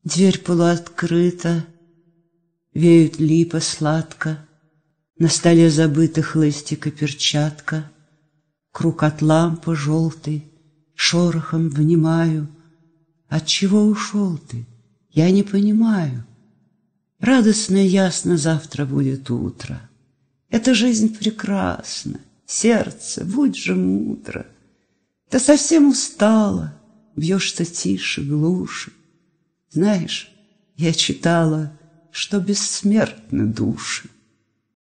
Дверь полуоткрыта, веют липа сладко, на столе забыта хлыстик и перчатка. Круг от лампы желтой, шорохом внимаю. Отчего ушел ты? Я не понимаю. Радостно и ясно завтра будет утро. Эта жизнь прекрасна, сердце, будь же мудро. Ты совсем устала, бьешься тише, глуше. Знаешь, я читала, что бессмертны души.